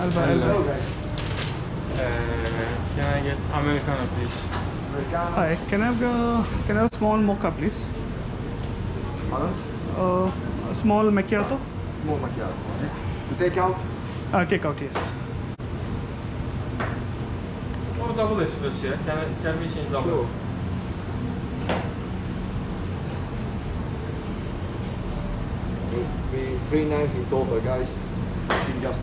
I'll buy. Can I get Americano, please? Hi, can I have a small mocha, please? Pardon? A small macchiato. Small macchiato. Okay. To take out? Take out, yes. Or double espresso, yeah? Can we change double? Sure. We 390 total, guys. You can just.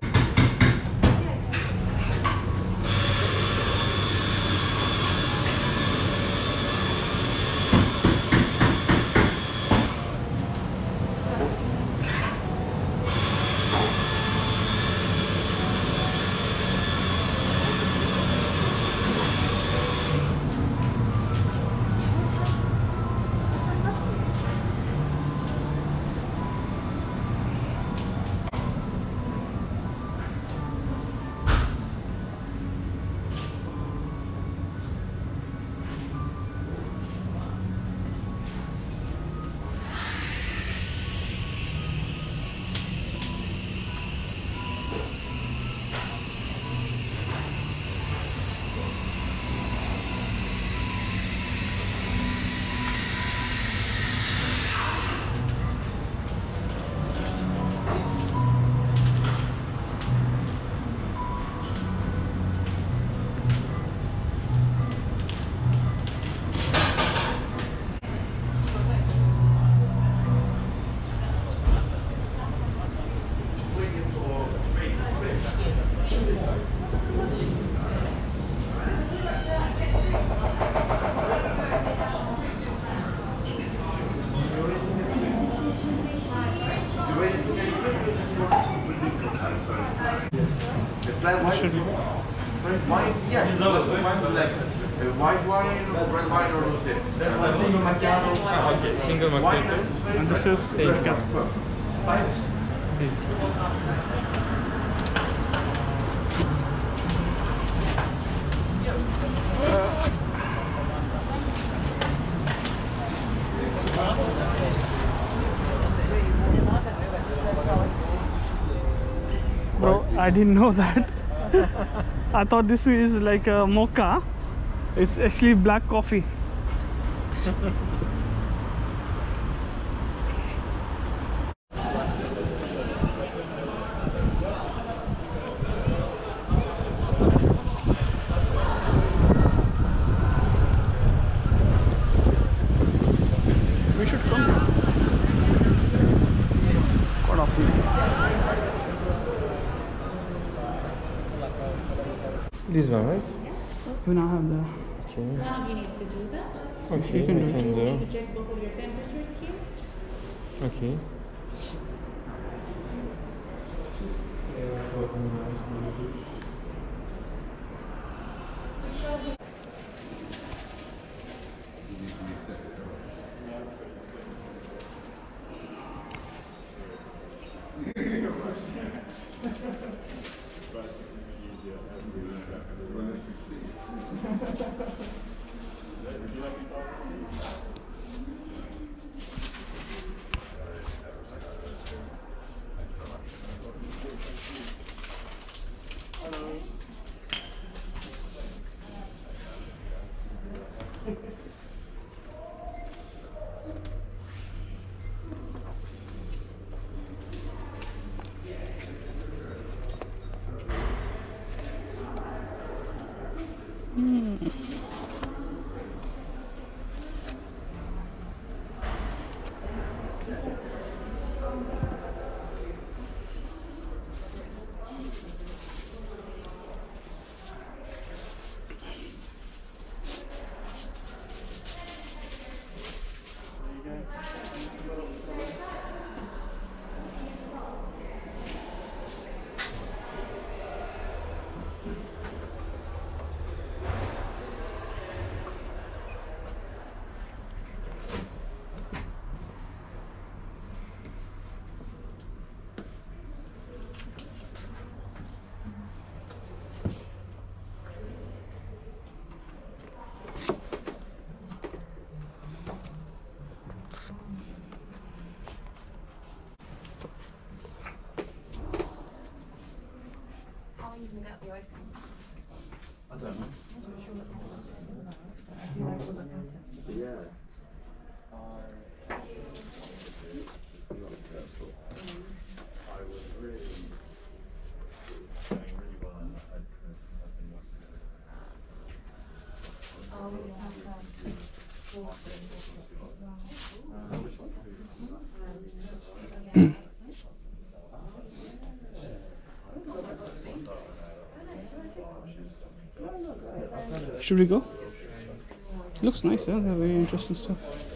Flat white? Sorry, wine? Yes. White wine, red wine, or rosé? That's like single macchiato. Okay, single macchiato. And this is macchiato. Bro, I didn't know that. I thought this is like a mocha. It's actually black coffee. We should come here. Quite often. This one, right? We now have the. Okay. One of you needs to do that. Okay, You can do we it. can You need do. to check both of your temperatures here. Okay. Should we go? Looks nice, yeah. They're very interesting stuff.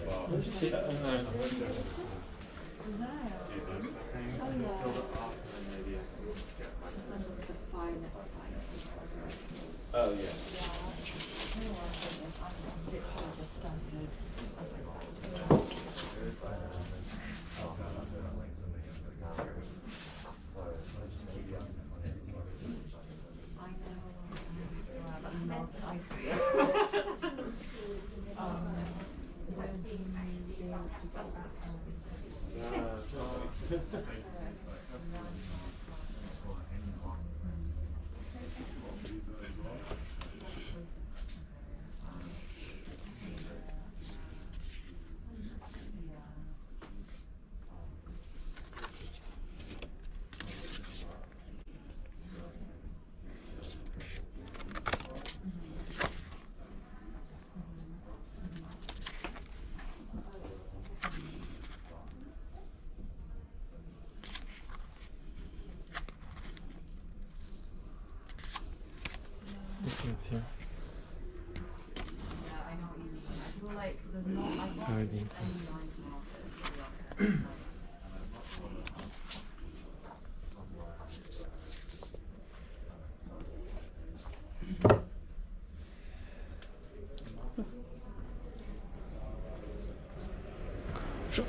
Oh yeah. Here. Yeah, I know what you mean. I feel like there's not like Tidy. any lines in office. Sure.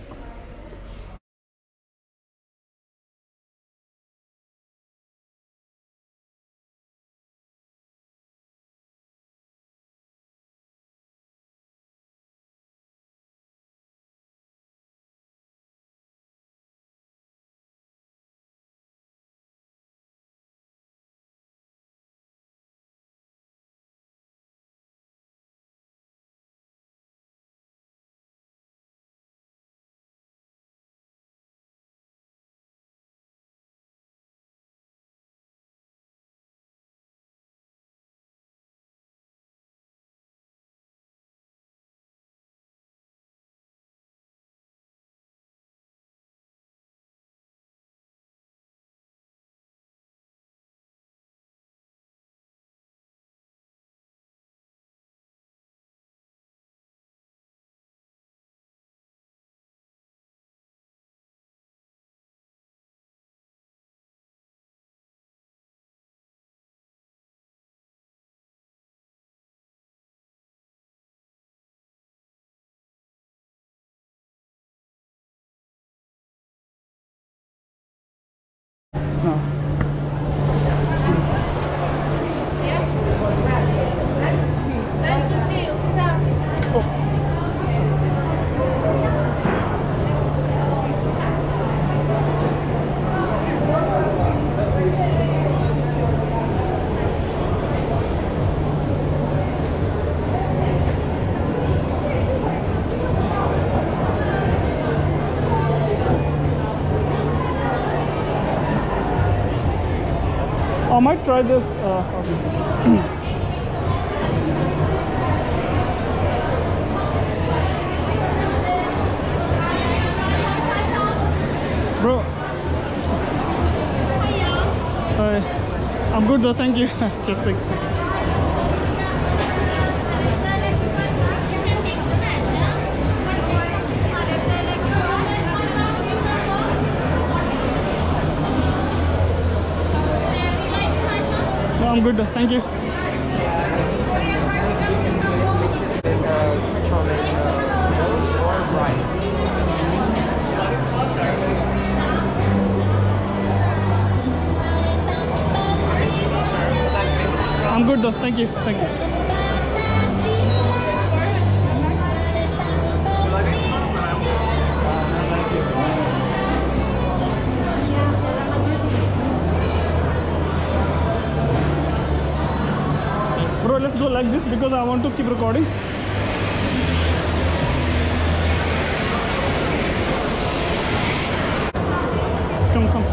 No. Nice to see you. I might try this. Okay. Bro. Hi. I'm good though, thank you. Just like no, I'm good though, thank you. I'm good though, thank you, thank you. Bro, let's go like this because I want to keep recording. Come, come.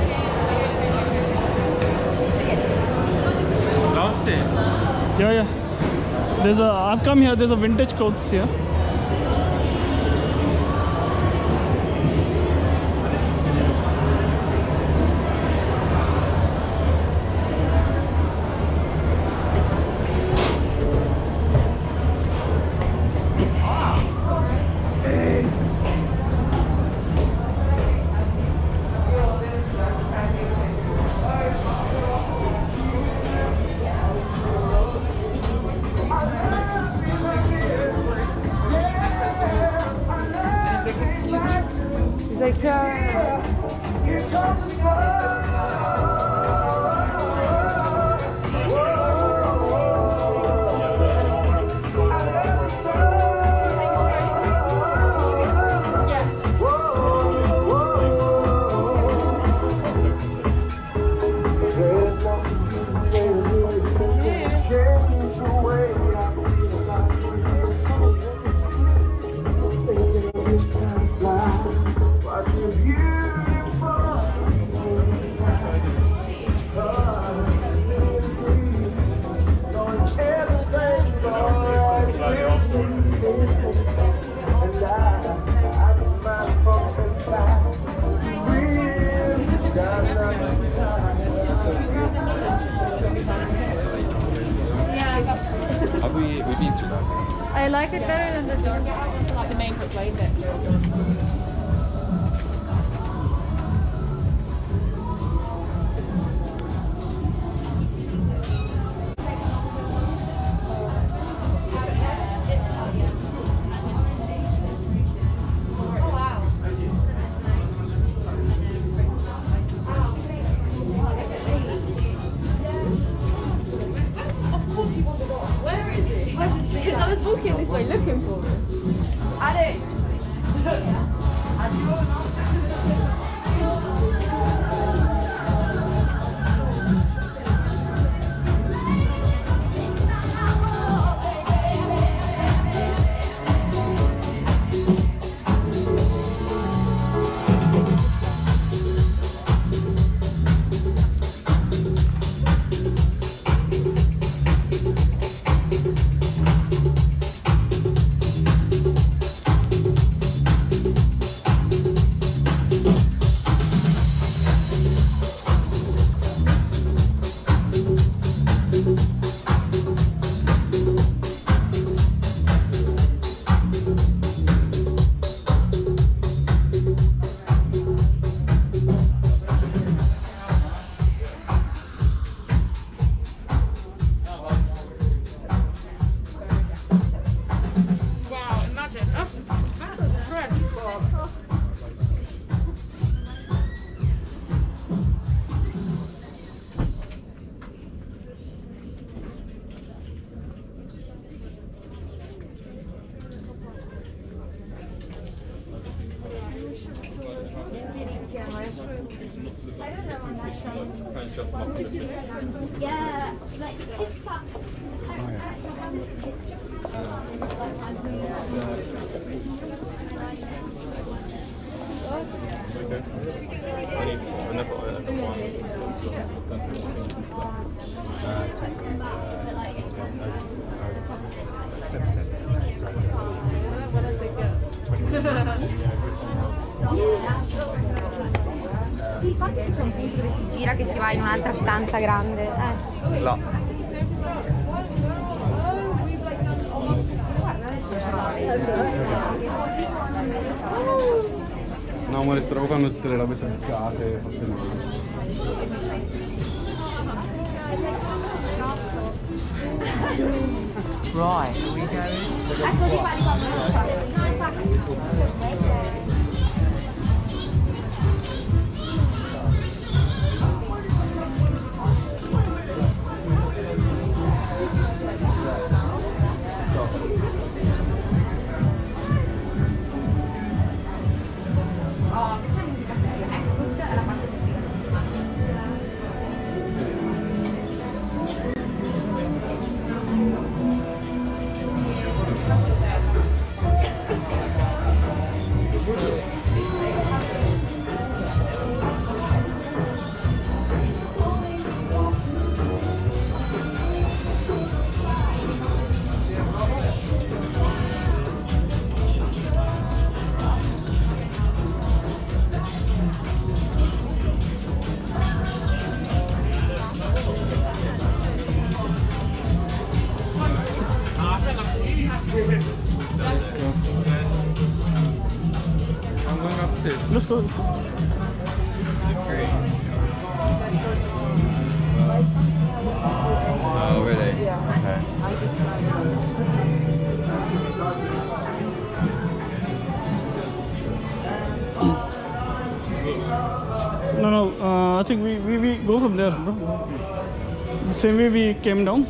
Downstairs. Yeah, yeah. I've come here, there's a vintage clothes here. We've been through that. I like it better than the dark one, like the main Bricklane bit. Because I was walking this way looking for it. Alex! Yeah, like it's got. Sì, infatti c'è un punto dove si gira che si va in un'altra stanza grande. Là. No amore, stavo fanno tutte le robe tagliate, fatte male. Right, are we going? Ecco, di qua, no, infatti. Cheers. Let's go. Oh, really? Yeah. Okay. I just tried No, I think we go from there, bro. The same way we came down.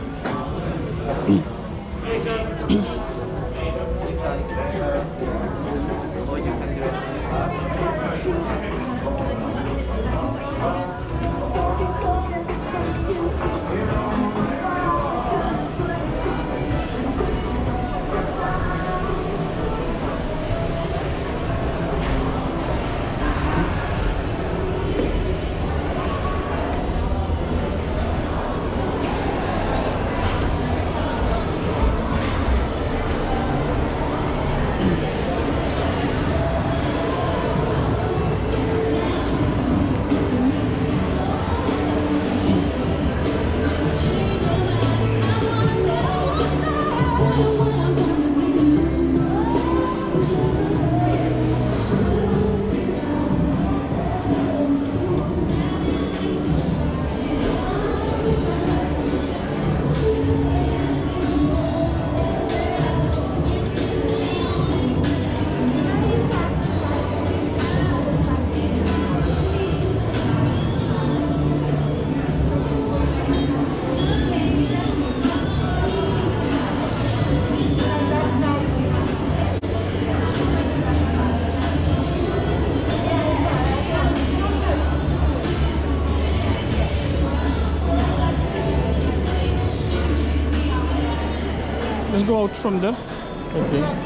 Let's go out from there. Okay.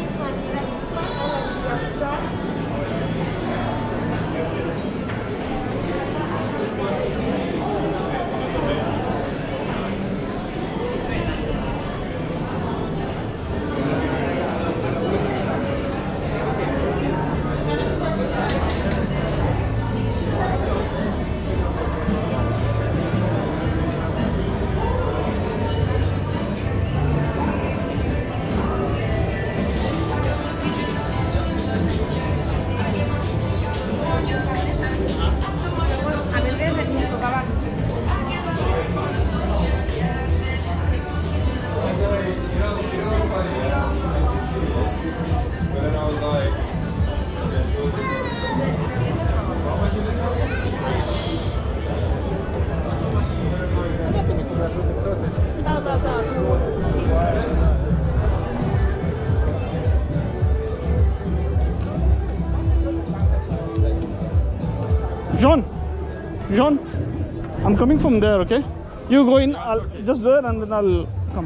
John, I'm coming from there, okay? You go in, I'll just there and then I'll come.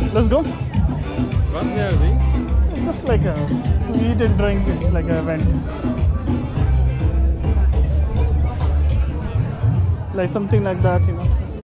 Let's go. What we are doing? It's just like to eat and drink. It's like an event. Like something like that, you know.